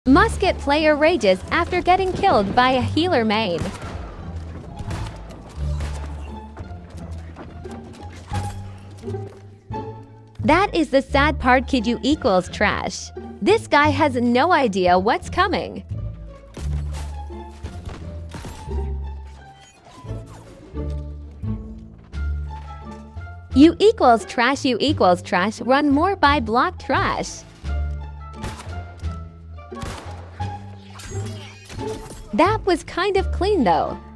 Musket player rages after getting killed by a healer main. That is the sad part, Kiju equals trash. This guy has no idea what's coming. You equals trash, run more by block trash. That was kind of clean though.